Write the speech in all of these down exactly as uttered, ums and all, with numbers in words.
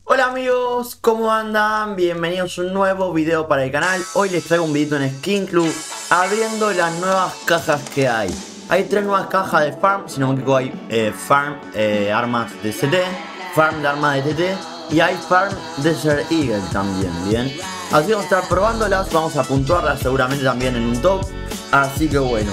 Hola amigos, ¿cómo andan? Bienvenidos a un nuevo video para el canal. Hoy les traigo un videito en Skin Club abriendo las nuevas cajas que hay. Hay tres nuevas cajas de Farm, si no me equivoco hay eh, Farm eh, armas de C T, Farm de armas de T T y hay Farm Desert Eagle también, bien. Así vamos a estar probándolas, vamos a puntuarlas seguramente también en un top. Así que bueno,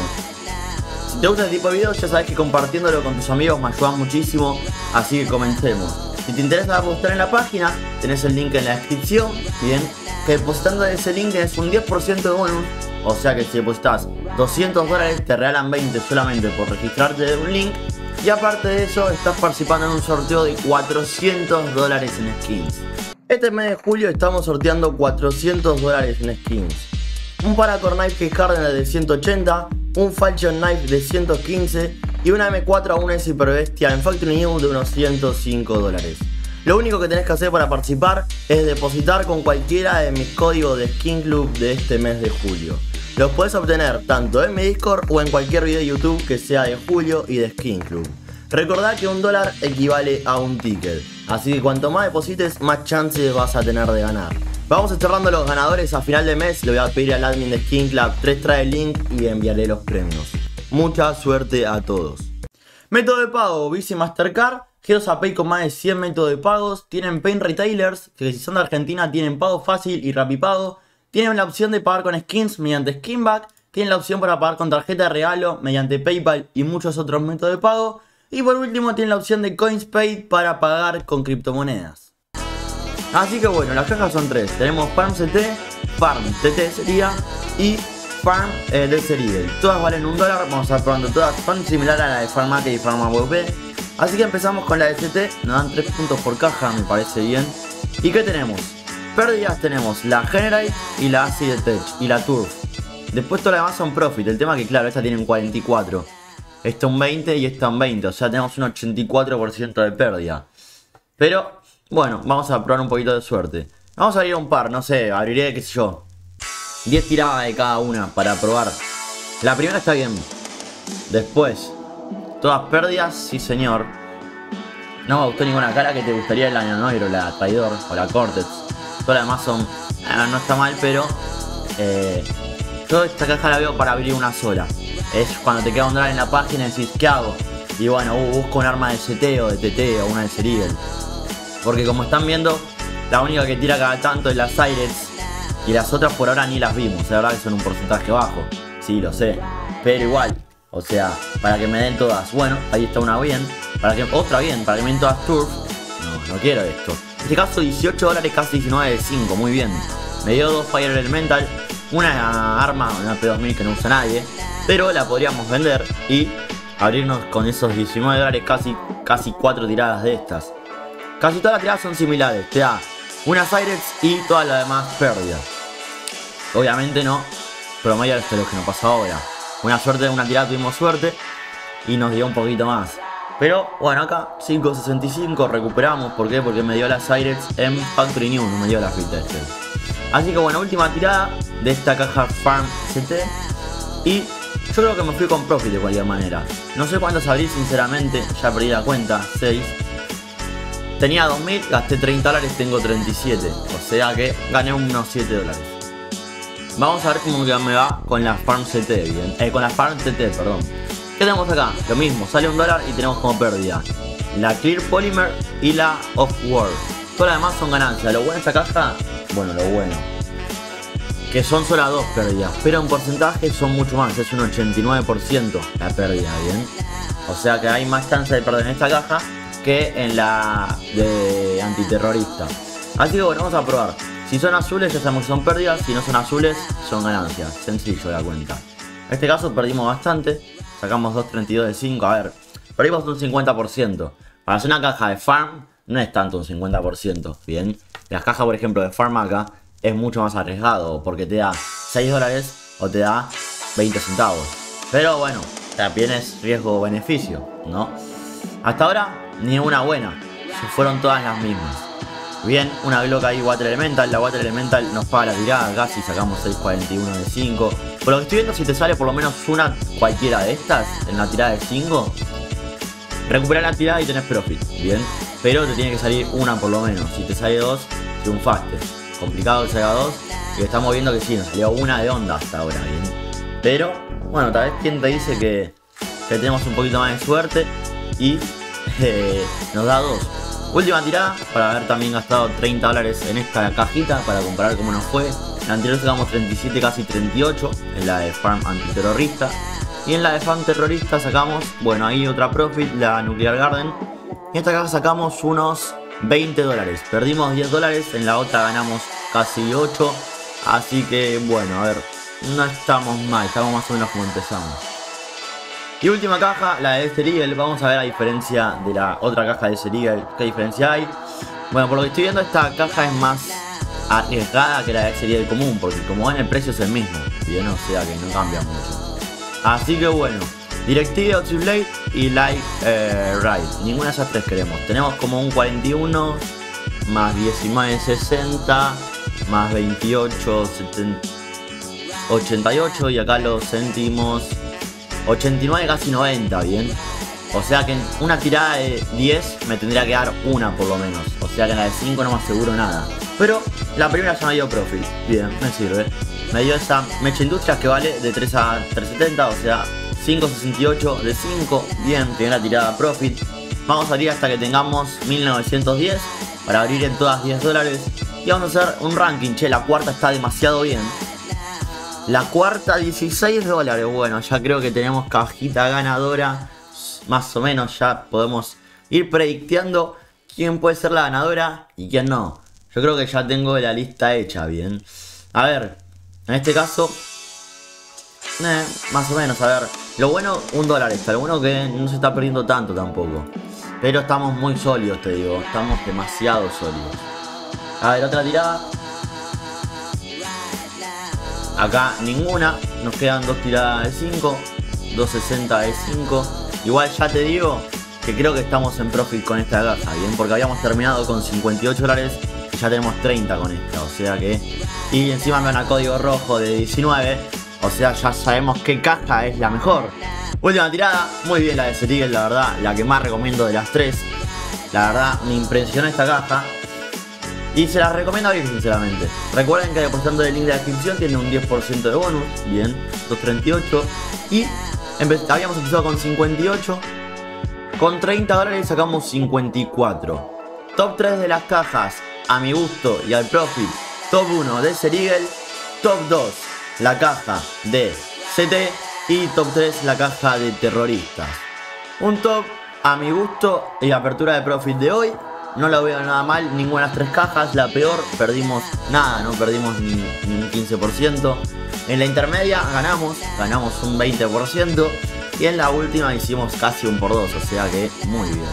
si te gusta este tipo de videos ya sabes que compartiéndolo con tus amigos me ayuda muchísimo. Así que comencemos. Si te interesa depositar en la página, tenés el link en la descripción, bien, que depositando ese link tenés un diez por ciento de bonus. O sea que si depositas doscientos dólares te regalan veinte solamente por registrarte de un link. Y aparte de eso estás participando en un sorteo de cuatrocientos dólares en skins. Este mes de julio estamos sorteando cuatrocientos dólares en skins. Un Paracord Knife Hardener de ciento ochenta, un Falchion Knife de ciento quince y una M cuatro a una Super Bestia en Factory New de unos ciento cinco dólares. Lo único que tenés que hacer para participar es depositar con cualquiera de mis códigos de Skin Club de este mes de julio. Los puedes obtener tanto en mi Discord o en cualquier video de YouTube que sea de julio y de Skin Club. Recordá que un dólar equivale a un ticket, así que cuanto más deposites más chances vas a tener de ganar. Vamos cerrando los ganadores a final de mes. Le voy a pedir al admin de Skin Club tres trae el link y enviaré los premios. Mucha suerte a todos. Método de pago, Visa y Mastercard. GeoSapay con más de cien métodos de pagos. Tienen Paint Retailers, que si son de Argentina tienen pago fácil y Rapipago. Tienen la opción de pagar con skins mediante Skinback. Tienen la opción para pagar con tarjeta de regalo mediante PayPal y muchos otros métodos de pago. Y por último tienen la opción de CoinsPay para pagar con criptomonedas. Así que bueno, las cajas son tres. Tenemos Farm C T, Farm T T sería y Farm eh, Desert Eagle. Todas valen un dólar, vamos a estar probando todas. Son similares a la de Farm Market y Farm A W P. Así que empezamos con la de C T, nos dan tres puntos por caja, me parece bien. ¿Y qué tenemos? Pérdidas tenemos la Generate y la Acid Tech y la Turf. Después todas las demás son Profit, el tema que claro, esta tiene un cuarenta y cuatro. Esta un veinte y esta un veinte, o sea tenemos un ochenta y cuatro por ciento de pérdida. Pero bueno, vamos a probar un poquito de suerte. Vamos a abrir un par, no sé, abriré, qué sé yo, diez tiradas de cada una para probar. La primera está bien. Después, todas pérdidas, sí señor. No me gustó ninguna cara. Que te gustaría la Nanoiro, la Traidor o la Cortex. Todas las demás son, eh, no está mal, pero eh, yo esta caja la veo para abrir una sola. Es cuando te queda un dólar en la página y decís, ¿qué hago? Y bueno, uh, busco un arma de C T o de T T o una de Desert Eagle. Porque como están viendo, la única que tira cada tanto es la Cyrex. Y las otras por ahora ni las vimos. La verdad que son un porcentaje bajo. Sí, lo sé. Pero igual. O sea, para que me den todas. Bueno, ahí está una bien. Para que otra bien. Para que me den todas Turf. No, no quiero esto. En este caso dieciocho dólares, casi diecinueve de cinco. Muy bien. Me dio dos Fire Elemental. Una arma, una P dos mil que no usa nadie. Pero la podríamos vender y abrirnos con esos diecinueve dólares. Casi, casi cuatro tiradas de estas. Casi todas las tiradas son similares. Te da una Cyrex y todas las demás pérdidas. Obviamente no promedio esto es lo que nos pasa ahora. Una suerte, una tirada tuvimos suerte y nos dio un poquito más. Pero bueno, acá cinco sesenta y cinco recuperamos. ¿Por qué? Porque me dio la Cyrex en Factory New, no me dio la Retested. Así que bueno, última tirada de esta caja Farm C T. Y yo creo que me fui con Profit de cualquier manera. No sé cuántos abrí sinceramente, ya perdí la cuenta, seis. Tenía dos mil, gasté treinta dólares, tengo treinta y siete. O sea que gané unos siete dólares. Vamos a ver cómo me va con la Farm C T, bien. Eh, con la Farm T T, perdón. ¿Qué tenemos acá? Lo mismo, sale un dólar y tenemos como pérdida la Clear Polymer y la Off-World. Todas las demás son ganancias. Lo bueno de esta caja, bueno, lo bueno, que son solo dos pérdidas, pero en porcentaje son mucho más. Es un ochenta y nueve por ciento la pérdida, bien. O sea que hay más chance de perder en esta caja que en la de antiterrorista. Así que bueno, vamos a probar. Si son azules ya sabemos que son pérdidas. Si no son azules son ganancias. Sencillo la cuenta. En este caso perdimos bastante. Sacamos dos treinta y dos de cinco. A ver, perdimos un cincuenta por ciento. Para hacer una caja de Farm no es tanto un cincuenta por ciento. Bien. Las cajas por ejemplo de Farm acá es mucho más arriesgado. Porque te da seis dólares o te da veinte centavos. Pero bueno, también es riesgo-beneficio, ¿no? Hasta ahora ni una buena. Fueron todas las mismas. Bien, una Glock ahí Water Elemental. La Water Elemental nos paga la tirada. Casi sacamos seis cuarenta y uno de cinco. Por lo que estoy viendo, si te sale por lo menos una cualquiera de estas en la tirada de cinco, recuperar la tirada y tenés profit. Bien, pero te tiene que salir una por lo menos. Si te sale dos, triunfaste. Complicado que salga dos. Y estamos viendo que sí, nos salió una de onda hasta ahora, bien. Pero, bueno, tal vez quien te dice que, que tenemos un poquito más de suerte y eh, nos da dos. Última tirada, para haber también gastado treinta dólares en esta cajita, para comparar cómo nos fue. En la anterior sacamos treinta y siete, casi treinta y ocho, en la de Farm Antiterrorista. Y en la de Farm Terrorista sacamos, bueno, ahí otra profit, la Nuclear Garden. En esta caja sacamos unos veinte dólares. Perdimos diez dólares, en la otra ganamos casi ocho. Así que, bueno, a ver, no estamos mal, estamos más o menos como empezamos. Y última caja, la de Desert Eagle. Vamos a ver la diferencia de la otra caja de Desert Eagle. ¿Qué diferencia hay? Bueno, por lo que estoy viendo, esta caja es más arriesgada que la de Desert Eagle común, porque como ven el precio es el mismo. Bien, o sea que no cambia mucho. Así que bueno, Directive, Oxyblade y Light eh, Ride. Ninguna de esas tres queremos. Tenemos como un cuarenta y uno, más diecinueve sesenta, más veintiocho setenta, ochenta y ocho, y acá lo sentimos ochenta y nueve, casi noventa, bien. O sea que en una tirada de diez me tendría que dar una por lo menos. O sea que en la de cinco no me aseguro nada. Pero la primera ya me dio profit. Bien, me sirve. Me dio esta Mecha Industrias que vale de tres a tres setenta, o sea cinco sesenta y ocho de cinco. Bien, primera tirada profit. Vamos a abrir hasta que tengamos mil novecientos diez para abrir en todas diez dólares. Y vamos a hacer un ranking. Che, la cuarta está demasiado bien. La cuarta, dieciséis dólares. Bueno, ya creo que tenemos cajita ganadora. Más o menos ya podemos ir predicteando quién puede ser la ganadora y quién no. Yo creo que ya tengo la lista hecha, bien. A ver, en este caso, eh, más o menos, a ver. Lo bueno, un dólar está. Lo bueno que no se está perdiendo tanto tampoco. Pero estamos muy sólidos, te digo. Estamos demasiado sólidos. A ver, otra tirada. Acá ninguna, nos quedan dos tiradas de cinco, dos sesenta de cinco. Igual ya te digo que creo que estamos en profit con esta caja, bien, porque habíamos terminado con cincuenta y ocho dólares y ya tenemos treinta con esta, o sea que... Y encima me dan a código rojo de diecinueve, o sea ya sabemos qué caja es la mejor. Última tirada, muy bien la de Desert Eagle, la verdad, la que más recomiendo de las tres. La verdad, me impresionó esta caja. Y se las recomiendo abrir sinceramente. Recuerden que depositando el link de la descripción tiene un diez por ciento de bonus. Bien, doscientos treinta y ocho. Y empe habíamos empezado con cincuenta y ocho. Con treinta dólares sacamos cincuenta y cuatro. Top tres de las cajas, a mi gusto y al profit. Top uno de Desert Eagle. Top dos, la caja de C T. Y top tres, la caja de Terroristas. Un top a mi gusto y apertura de profit de hoy. No la veo nada mal, ninguna de las tres cajas. La peor, perdimos nada, no perdimos ni, ni un quince por ciento. En la intermedia ganamos, ganamos un veinte por ciento. Y en la última hicimos casi un por dos, o sea que muy bien.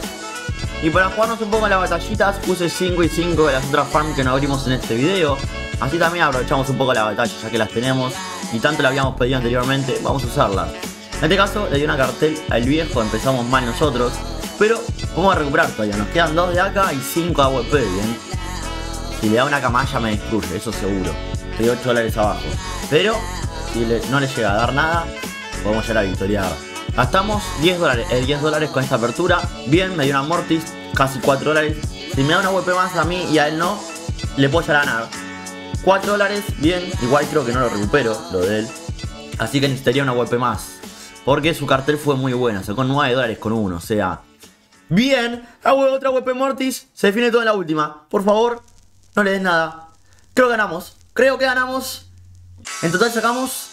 Y para jugarnos un poco en las batallitas, puse cinco y cinco de las otras farms que no abrimos en este video. Así también aprovechamos un poco la batalla, ya que las tenemos y tanto la habíamos pedido anteriormente, vamos a usarlas. En este caso le di una cartel al viejo, empezamos mal nosotros, pero vamos a recuperar todavía. Nos quedan dos de A K y cinco A W P, bien. Si le da una camalla me destruye, eso seguro. Estoy ocho dólares abajo. Pero si le, no le llega a dar nada, podemos llegar a victoriar. Gastamos diez dólares, eh, diez dólares con esta apertura. Bien, me dio una Mortis, casi cuatro dólares. Si me da una A W P más a mí y a él no, le puedo llegar a ganar. cuatro dólares, bien. Igual creo que no lo recupero, lo de él. Así que necesitaría una A W P más, porque su cartel fue muy buena. Sacó nueve dólares con uno, o sea... Bien, hago otra A W P Mortis. Se define todo en la última. Por favor, no le des nada. Creo que ganamos. Creo que ganamos. En total sacamos...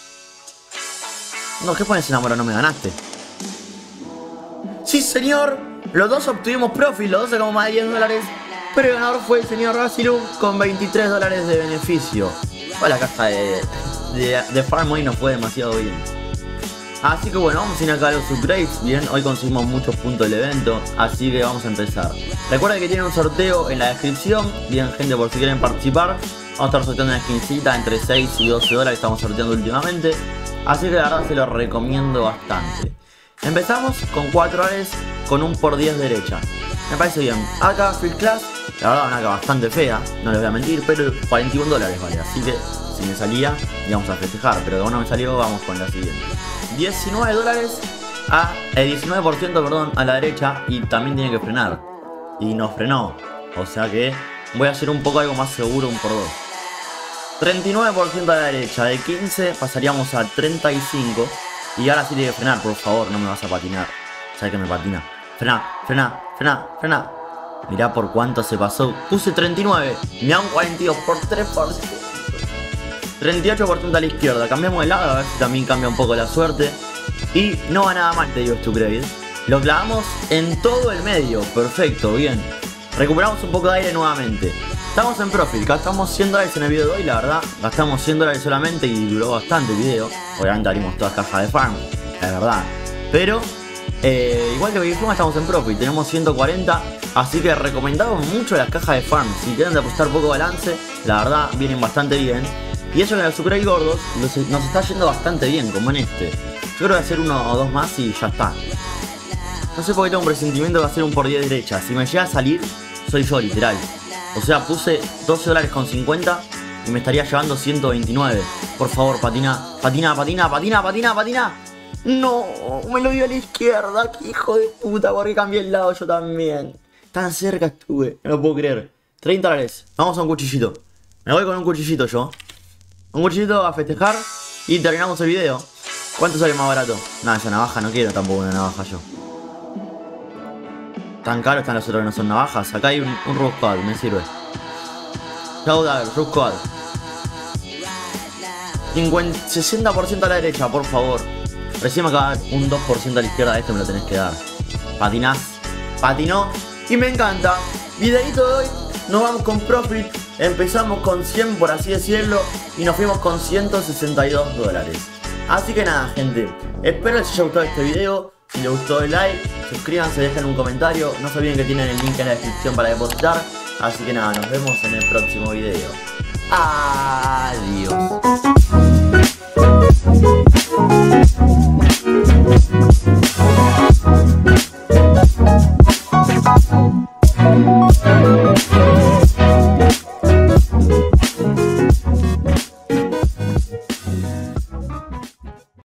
No, ¿qué pones en amor? No me ganaste. Sí, señor. Los dos obtuvimos profit. Los dos sacamos más de diez dólares. Pero el ganador fue el señor Razilu con veintitrés dólares de beneficio. Pues la caja de, de, de Farm hoy no fue demasiado bien. Así que bueno, vamos a ir acá a los upgrades. Bien, hoy conseguimos muchos puntos del evento, así que vamos a empezar. Recuerden que tienen un sorteo en la descripción. Bien, gente, por si quieren participar. Vamos a estar sorteando una skincita entre seis y doce dólares. Estamos sorteando últimamente, así que la verdad se lo recomiendo bastante. Empezamos con cuatro dólares con un por diez derecha. Me parece bien. Acá Field Class, la verdad una acá bastante fea, no les voy a mentir, pero cuarenta y uno dólares vale. Así que si me salía, íbamos a festejar. Pero como no me salió, vamos con la siguiente. diecinueve dólares a... El diecinueve por ciento, perdón, a la derecha. Y también tiene que frenar. y nos frenó. O sea que voy a hacer un poco algo más seguro, un por dos. treinta y nueve por ciento a la derecha, de quince pasaríamos a treinta y cinco. Y ahora sí tiene que frenar, por favor, no me vas a patinar. ¿Sabes que me patina? Frena, frena, frena, frena. Mirá por cuánto se pasó. Puse treinta y nueve, me dan cuarenta y dos por tres por ciento. treinta y ocho por ciento a la izquierda. Cambiamos de lado, a ver si también cambia un poco la suerte. Y no va nada mal, te digo, Stucrave. Lo clavamos en todo el medio. Perfecto, bien. Recuperamos un poco de aire nuevamente. Estamos en profit, gastamos cien dólares en el video de hoy, la verdad. Gastamos cien dólares solamente y duró bastante el video. Obviamente abrimos todas cajas de farm, la verdad. Pero, eh, igual que dijimos, estamos en profit. Tenemos ciento cuarenta, así que recomendamos mucho las cajas de farm. Si quieren depositar poco balance, la verdad, vienen bastante bien. Y eso que en los Stucrave gordos nos, nos está yendo bastante bien, como en este. Yo creo que voy a hacer uno o dos más y ya está. No sé por qué tengo un presentimiento de hacer un por diez derecha. Si me llega a salir, soy yo, literal. O sea, puse doce dólares con cincuenta y me estaría llevando ciento veintinueve. Por favor, patina, patina, patina, patina, patina, patina. No, me lo dio a la izquierda. Qué hijo de puta, porque cambié el lado yo también. Tan cerca estuve, no lo puedo creer. treinta dólares, vamos a un cuchillito. Me voy con un cuchillito yo. Un cuchillito a festejar y terminamos el video. ¿Cuánto sale más barato? Nada, esa navaja no quiero tampoco una navaja yo. Tan caros están los otros que no son navajas. Acá hay un, un Rook Squad, me sirve. Shadow Dagger, Rook Squad. sesenta por ciento a la derecha, por favor. Recién me acaba de dar un dos por ciento a la izquierda. Este me lo tenés que dar. Patinás. Patinó. Y me encanta. Videito de hoy. Nos vamos con profit. Empezamos con cien, por así decirlo. Y nos fuimos con ciento sesenta y dos dólares. Así que nada, gente. Espero les haya gustado este video. Si les gustó, el like, suscríbanse, dejen un comentario. No se olviden que tienen el link en la descripción para depositar. Así que nada, nos vemos en el próximo video. Adiós.